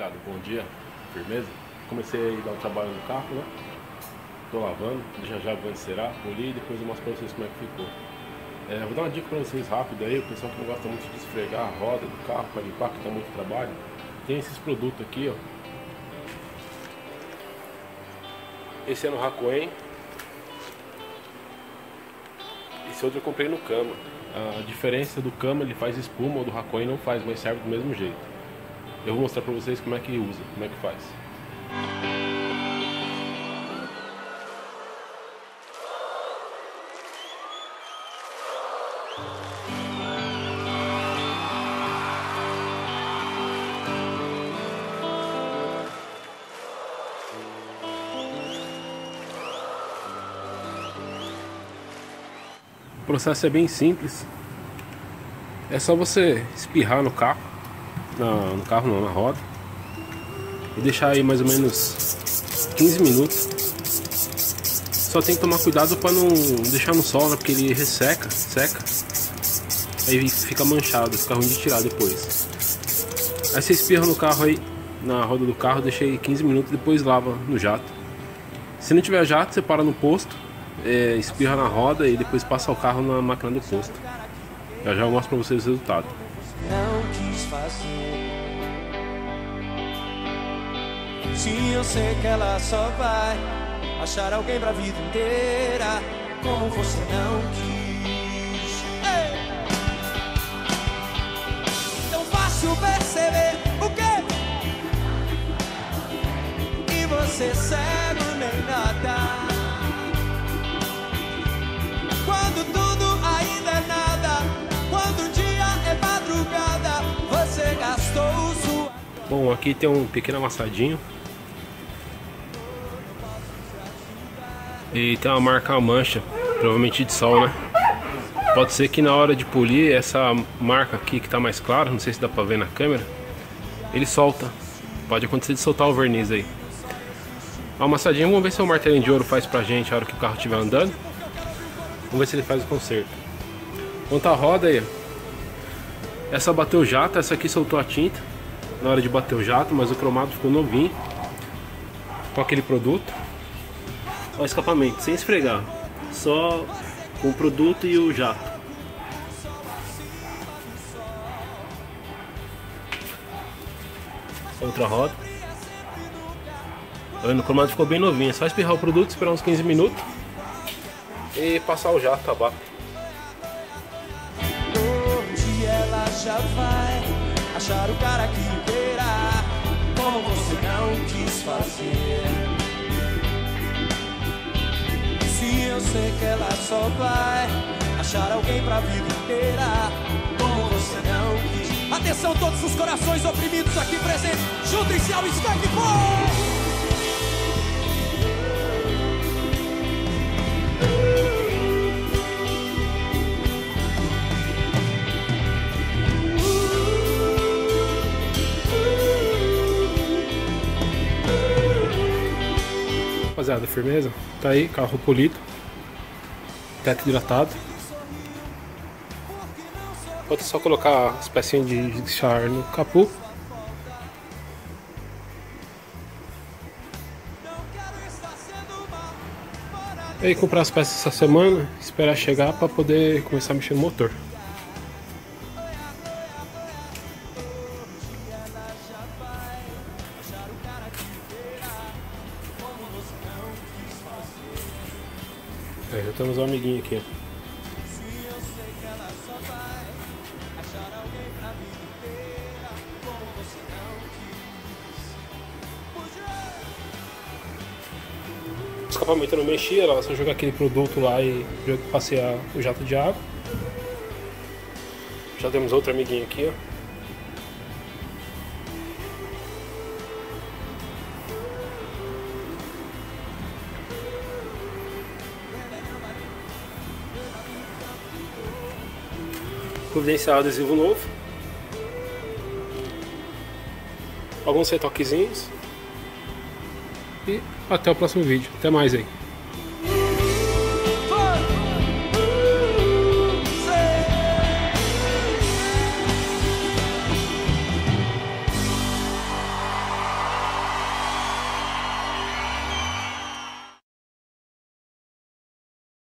Rapaziada, bom dia, firmeza? Comecei a dar o trabalho no carro, né? Tô lavando, já vou encerar, polir e depois eu mostro pra vocês como é que ficou. Vou dar uma dica pra vocês rápido aí, o pessoal que não gosta muito de esfregar a roda do carro para limpar, que dá muito trabalho. Tem esses produtos aqui, ó. Esse é no Hakoen. Esse outro eu comprei no Kama. A diferença do Kama, ele faz espuma, ou do Hakoen não faz, mas serve do mesmo jeito. Eu vou mostrar pra vocês como é que usa, como é que faz. O processo é bem simples. É só você espirrar no carro. No carro não, na roda. E deixar aí mais ou menos 15 minutos. Só tem que tomar cuidado para não deixar no sol, né? Porque ele resseca, seca. Aí fica manchado, fica ruim de tirar depois. Aí você espirra no carro aí, na roda do carro, deixa aí 15 minutos, depois lava no jato. Se não tiver jato, você para no posto, espirra na roda e depois passa o carro na máquina do posto. Já eu mostro para vocês o resultado. Não quis fazer. Se eu sei que ela só vai achar alguém pra vida inteira, como você não quis. Ei! Tão fácil perceber o quê? E você cego nem nada. Quando tudo ainda é nada, quando o dia é madrugada, você gastou sua... Bom, aqui tem um pequeno amassadinho. E tem uma marca, uma mancha, provavelmente de sol, né? Pode ser que na hora de polir, essa marca aqui que tá mais clara, não sei se dá pra ver na câmera, ele solta. Pode acontecer de soltar o verniz aí. A amassadinha, vamos ver se o martelinho de ouro faz pra gente a hora que o carro estiver andando. Vamos ver se ele faz o conserto. Quanto à roda aí, essa bateu o jato, essa aqui soltou a tinta na hora de bater o jato, mas o cromado ficou novinho com aquele produto. Olha o escapamento, sem esfregar, só com o produto e o jato. Outra roda. Tá vendo? O cromado ficou bem novinho, é só espirrar o produto, esperar uns 15 minutos e passar o jato abaixo. Hoje ela já vai achar o cara que verá, como você não quis fazer. Se eu sei que ela só vai achar alguém pra vida inteira, como você não quis. Atenção todos os corações oprimidos aqui presentes, juntem-se ao Skype. Rapaziada, firmeza? Tá aí, carro polido, teto hidratado. Falta só colocar as pecinhas de char no capô. E aí comprar as peças essa semana, esperar chegar para poder começar a mexer no motor. Já temos um amiguinho aqui. O escapamento eu não mexia, era só jogar aquele produto lá e passear o jato de água. Já temos outro amiguinho aqui, ó. Providenciar adesivo novo, alguns retoquezinhos e até o próximo vídeo. Até mais aí.